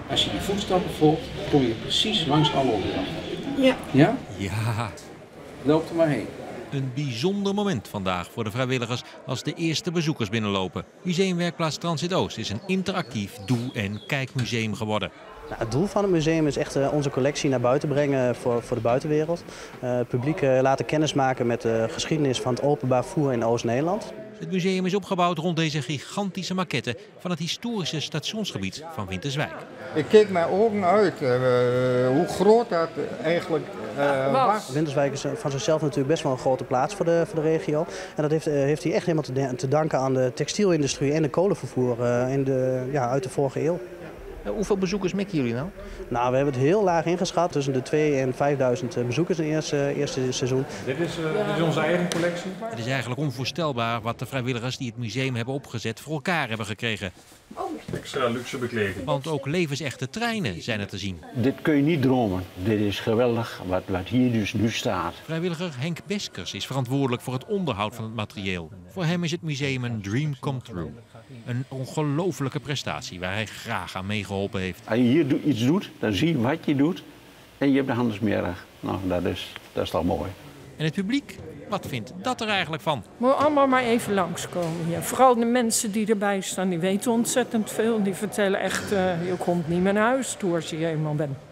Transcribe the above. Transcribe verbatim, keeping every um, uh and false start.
Als je die voetstappen volgt, kom je precies langs alle opdrachten. Ja. Ja? Ja, Loop er maar heen. een bijzonder moment vandaag voor de vrijwilligers als de eerste bezoekers binnenlopen. Museumwerkplaats Transit Oost is een interactief doe- en kijkmuseum geworden. Nou, het doel van het museum is echt uh, onze collectie naar buiten brengen voor, voor de buitenwereld. Uh, het publiek uh, laten kennismaken met de geschiedenis van het openbaar vervoer in Oost-Nederland. Het museum is opgebouwd rond deze gigantische maquette van het historische stationsgebied van Winterswijk. Ik keek mijn ogen uit uh, hoe groot dat eigenlijk uh, was. Winterswijk is van zichzelf natuurlijk best wel een grote plaats voor de, voor de regio. En dat heeft, uh, heeft hij echt helemaal te, te danken aan de textielindustrie en de kolenvervoer uh, in de, ja, uit de vorige eeuw. Hoeveel bezoekers mikken jullie nou? Nou, we hebben het heel laag ingeschat, tussen de tweeduizend en vijfduizend bezoekers in het eerste, eerste seizoen. Dit is, uh, dit is onze eigen collectie. Het is eigenlijk onvoorstelbaar wat de vrijwilligers die het museum hebben opgezet voor elkaar hebben gekregen. Extra luxe bekleding. Want ook levensechte treinen zijn er te zien. Dit kun je niet dromen. Dit is geweldig wat, wat hier dus nu staat. Vrijwilliger Henk Beskers is verantwoordelijk voor het onderhoud van het materieel. Voor hem is het museum een dream come true. Een ongelofelijke prestatie waar hij graag aan meegeholpen heeft. Als je hier iets doet, dan zie je wat je doet en je hebt de handen smerig. Nou, dat is, dat is toch mooi. En het publiek? Wat vindt dat er eigenlijk van? Moet allemaal maar even langskomen hier. Vooral de mensen die erbij staan, die weten ontzettend veel. Die vertellen echt, uh, je komt niet meer naar huis toe als je hier eenmaal bent.